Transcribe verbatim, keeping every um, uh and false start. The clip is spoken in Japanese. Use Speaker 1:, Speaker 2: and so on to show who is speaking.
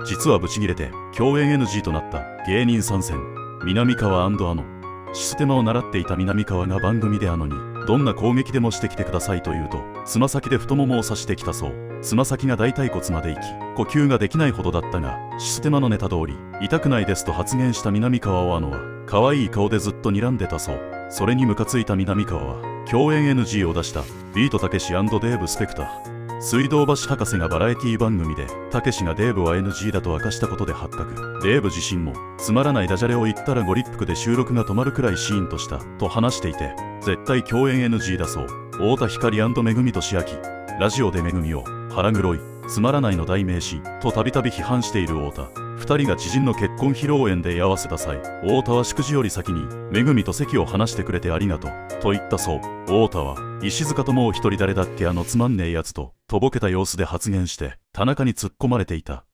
Speaker 1: 実はブチギレて共演 エヌジー となった芸人参戦。南川&あのシステマを習っていた南川が番組であのにどんな攻撃でもしてきてくださいと言うと、つま先で太ももを刺してきたそう。つま先が大腿骨まで行き呼吸ができないほどだったが、システマのネタ通り痛くないですと発言した南川をあのは可愛い顔でずっと睨んでたそう。それにムカついた南川は共演 エヌジー を出したビートたけし&デーブ・スペクター。水道橋博士がバラエティ番組でたけしがデーブは エヌジー だと明かしたことで発覚。デーブ自身もつまらないダジャレを言ったらご立腹で収録が止まるくらいシーンとしたと話していて、絶対共演 エヌジー だそう。太田光&めぐみとしあき。ラジオでめぐみを腹黒いつまらないの代名詞とたびたび批判している太田。二人が知人の結婚披露宴で居合わせた際、太田は祝辞より先にめぐみと席を離してくれてありがとうと言ったそう。太田は石塚ともう一人誰だっけあのつまんねえやつととぼけた様子で発言して田中に突っ込まれていた。